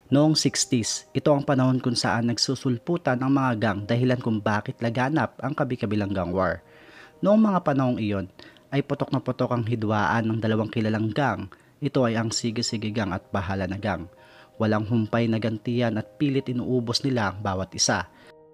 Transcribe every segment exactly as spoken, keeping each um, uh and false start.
Noong sixties, ito ang panahon kung saan nagsusulputan ang mga gang dahilan kung bakit laganap ang kabi-kabilang gang war. Noong mga panahong iyon, ay putok na putok ang hidwaan ng dalawang kilalang gang. Ito ay ang Sige-Sige Gang at Bahala na Gang. Walang humpay na gantian at pilit inuubos nila ang bawat isa.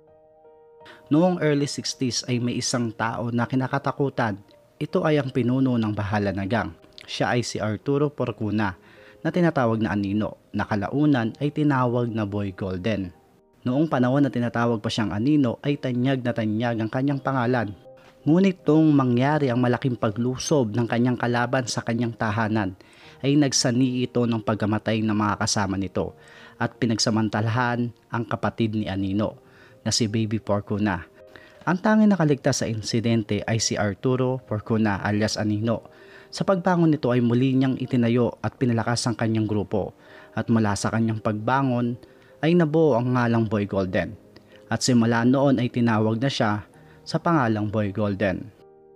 Noong early sixties ay may isang tao na kinakatakutan. Ito ay ang pinuno ng Bahala na Gang. Siya ay si Arturo Porcuna, na tinatawag na Anino, na kalaunan ay tinawag na Boy Golden. Noong panahon na tinatawag pa siyang Anino ay tanyag na tanyag ang kanyang pangalan. Ngunit noong mangyari ang malaking paglusob ng kanyang kalaban sa kanyang tahanan, ay nagsani ito ng pagkamatay ng mga kasama nito at pinagsamantalahan ang kapatid ni Anino na si Baby Porcuna. Ang tanging nakaligtas sa insidente ay si Arturo Porcuna alias Anino. Sa pagbangon nito ay muli niyang itinayo at pinalakas ang kanyang grupo at mula sa kanyang pagbangon ay nabuo ang ngalang Boy Golden at simula noon ay tinawag na siya sa pangalang Boy Golden.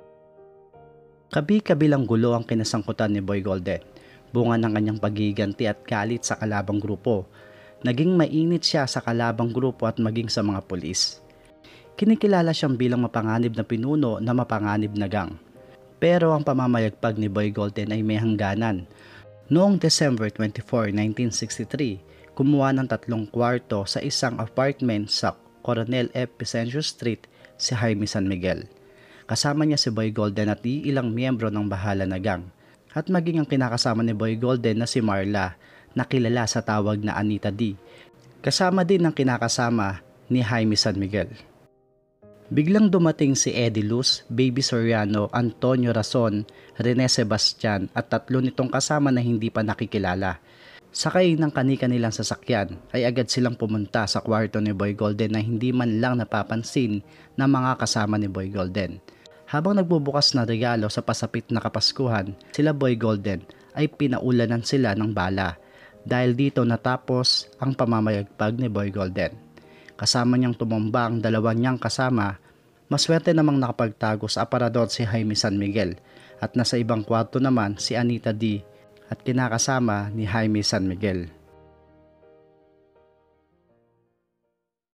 Kabi-kabilang gulo ang kinasangkutan ni Boy Golden, bunga ng kanyang pagiganti at galit sa kalabang grupo. Naging mainit siya sa kalabang grupo at maging sa mga pulis. Kinikilala siyang bilang mapanganib na pinuno na mapanganib na gang. Pero ang pamamayagpag ni Boy Golden ay may hangganan. Noong December twenty-fourth, nineteen sixty-three, kumuha ng tatlong kwarto sa isang apartment sa Coronel F. Vicencio Street si Jaime San Miguel. Kasama niya si Boy Golden at iilang miyembro ng Bahala na Gang. At maging ang kinakasama ni Boy Golden na si Marla, na kilala sa tawag na Anita D. Kasama din ang kinakasama ni Jaime San Miguel. Biglang dumating si Eddie Luz, Baby Soriano, Antonio Razon, Rene Sebastian at tatlo nitong kasama na hindi pa nakikilala. Sakay ng kani-kanilang sasakyan ay agad silang pumunta sa kwarto ni Boy Golden na hindi man lang napapansin ng mga kasama ni Boy Golden. Habang nagbubukas ng regalo sa pasapit na Kapaskuhan, sila Boy Golden ay pinaulanan sila ng bala dahil dito natapos ang pamamayagpag ni Boy Golden. Kasama niyang tumumba ang dalawa niyang kasama. Maswerte namang nakapagtago sa aparador si Jaime San Miguel at nasa ibang kwarto naman si Anita D. at kinakasama ni Jaime San Miguel.